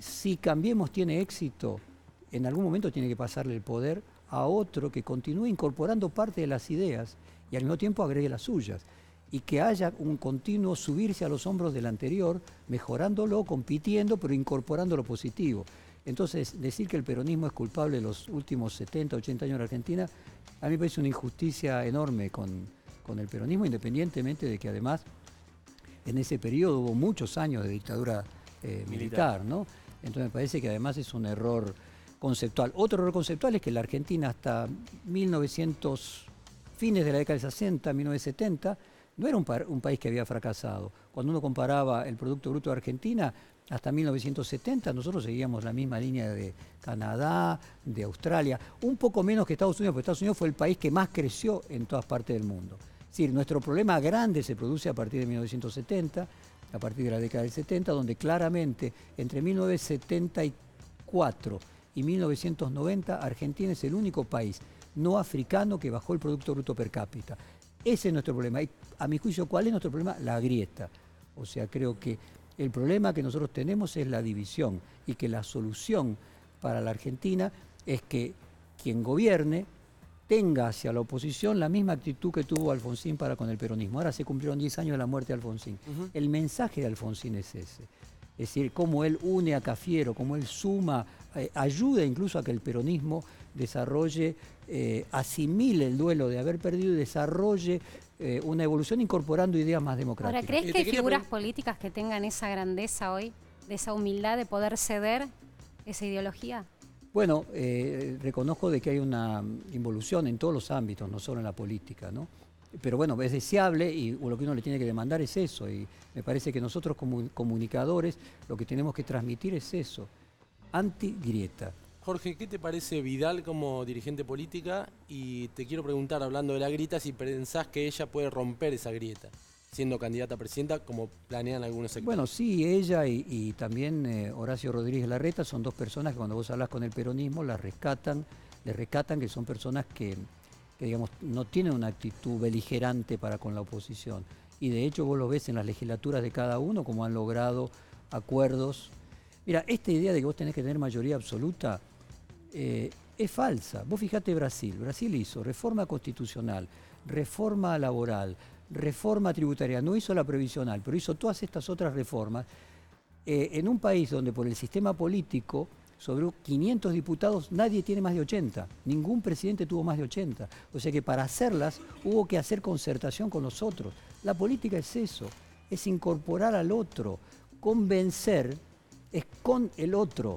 si Cambiemos tiene éxito, en algún momento tiene que pasarle el poder a otro que continúe incorporando parte de las ideas y al mismo tiempo agregue las suyas. Y que haya un continuo subirse a los hombros del anterior, mejorándolo, compitiendo, pero incorporando lo positivo. Entonces, decir que el peronismo es culpable de los últimos 70, 80 años de Argentina, a mí me parece una injusticia enorme con el peronismo, independientemente de que además en ese periodo hubo muchos años de dictadura militar, ¿no? Entonces me parece que además es un error conceptual. Otro error conceptual es que la Argentina hasta 1900, fines de la década del 60, 1970, no era un país que había fracasado. Cuando uno comparaba el Producto Bruto de Argentina, hasta 1970 nosotros seguíamos la misma línea de Canadá, de Australia, un poco menos que Estados Unidos, porque Estados Unidos fue el país que más creció en todas partes del mundo. Es decir, nuestro problema grande se produce a partir de 1970, a partir de la década del 70, donde claramente entre 1974 y 1990 Argentina es el único país no africano que bajó el Producto Bruto per cápita. Ese es nuestro problema. Y a mi juicio, ¿cuál es nuestro problema? La grieta. O sea, creo que el problema que nosotros tenemos es la división y que la solución para la Argentina es que quien gobierne tenga hacia la oposición la misma actitud que tuvo Alfonsín para con el peronismo. Ahora se cumplieron 10 años de la muerte de Alfonsín. El mensaje de Alfonsín es ese. Es decir, cómo él une a Cafiero, cómo él suma, ayuda incluso a que el peronismo desarrolle, asimile el duelo de haber perdido y desarrolle una evolución incorporando ideas más democráticas. Ahora, ¿crees que hay figuras políticas que tengan esa grandeza hoy, de esa humildad de poder ceder esa ideología? Bueno, reconozco de que hay una involución en todos los ámbitos, no solo en la política, ¿no? Pero bueno, es deseable y lo que uno le tiene que demandar es eso. Y me parece que nosotros como comunicadores lo que tenemos que transmitir es eso, anti-grieta. Jorge, ¿qué te parece Vidal como dirigente política? Y te quiero preguntar, hablando de la grieta, si pensás que ella puede romper esa grieta, siendo candidata a presidenta, como planean algunos sectores. Bueno, sí, ella y también Horacio Rodríguez Larreta son dos personas que cuando vos hablas con el peronismo le rescatan que son personas que digamos, no tienen una actitud beligerante para con la oposición. Y de hecho vos lo ves en las legislaturas de cada uno, como han logrado acuerdos. Mira, esta idea de que vos tenés que tener mayoría absoluta es falsa. Vos fijate Brasil. Brasil hizo reforma constitucional, reforma laboral, reforma tributaria. No hizo la previsional, pero hizo todas estas otras reformas en un país donde por el sistema político sobre 500 diputados nadie tiene más de 80, ningún presidente tuvo más de 80. O sea que para hacerlas hubo que hacer concertación con los otros. La política es eso, es incorporar al otro, convencer es con el otro.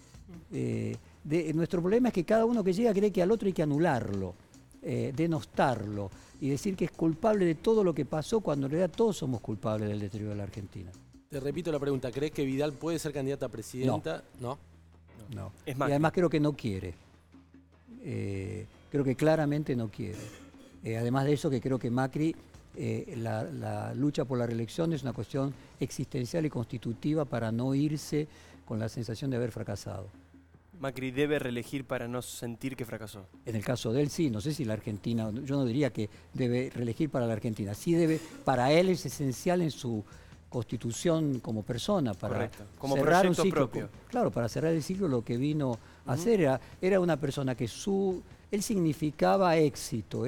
Nuestro problema es que cada uno que llega cree que al otro hay que anularlo, denostarlo y decir que es culpable de todo lo que pasó cuando en realidad todos somos culpables del deterioro de la Argentina. Te repito la pregunta, ¿crees que Vidal puede ser candidata a presidenta? No. Y además creo que no quiere. Creo que claramente no quiere. Además de eso, que creo que Macri, la lucha por la reelección es una cuestión existencial y constitutiva para no irse con la sensación de haber fracasado. Macri debe reelegir para no sentir que fracasó. En el caso de él, sí. No sé si la Argentina, yo no diría que debe reelegir para la Argentina. Sí debe, para él es esencial en su constitución como persona, para como cerrar proyecto un ciclo propio. Claro, para cerrar el ciclo lo que vino a hacer era una persona que él significaba éxito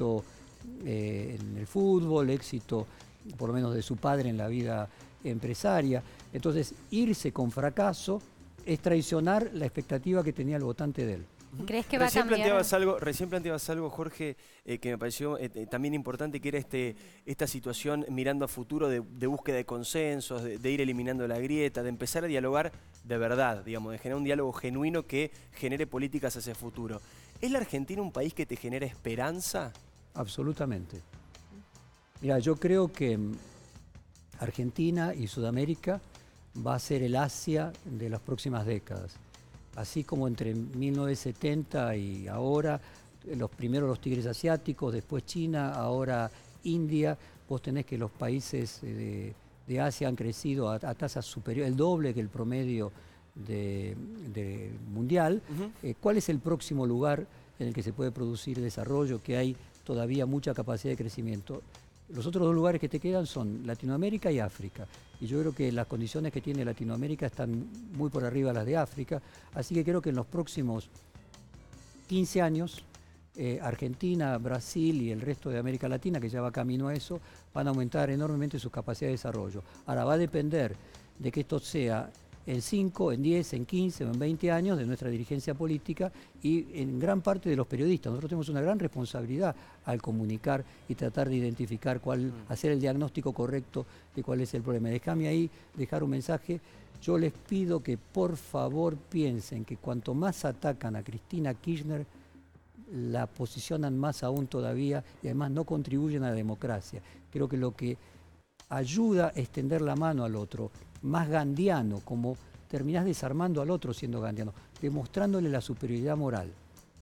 en el fútbol, éxito por lo menos de su padre en la vida empresaria. Entonces, irse con fracaso es traicionar la expectativa que tenía el votante de él. ¿Crees que va a cambiar? Recién planteabas algo, Jorge, que me pareció también importante, que era esta situación mirando a futuro de búsqueda de consensos, de ir eliminando la grieta, de empezar a dialogar de verdad, digamos, de generar un diálogo genuino que genere políticas hacia el futuro. ¿Es la Argentina un país que te genera esperanza? Absolutamente. Mira, yo creo que Argentina y Sudamérica va a ser el Asia de las próximas décadas. Así como entre 1970 y ahora, primero los tigres asiáticos, después China, ahora India, vos tenés que los países de Asia han crecido a tasas superiores, el doble que el promedio mundial. ¿Cuál es el próximo lugar en el que se puede producir desarrollo, que hay todavía mucha capacidad de crecimiento? Los otros dos lugares que te quedan son Latinoamérica y África. Y yo creo que las condiciones que tiene Latinoamérica están muy por arriba de las de África. Así que creo que en los próximos 15 años, Argentina, Brasil y el resto de América Latina, que ya va camino a eso, van a aumentar enormemente sus capacidades de desarrollo. Ahora va a depender de que esto sea en 5, en 10, en 15 o en 20 años de nuestra dirigencia política y en gran parte de los periodistas. Nosotros tenemos una gran responsabilidad al comunicar y tratar de identificar hacer el diagnóstico correcto de cuál es el problema. Déjame ahí dejar un mensaje. Yo les pido que por favor piensen que cuanto más atacan a Cristina Kirchner, la posicionan más aún todavía y además no contribuyen a la democracia. Creo que lo que ayuda a extender la mano al otro, más gandiano, como terminás desarmando al otro siendo gandiano, demostrándole la superioridad moral.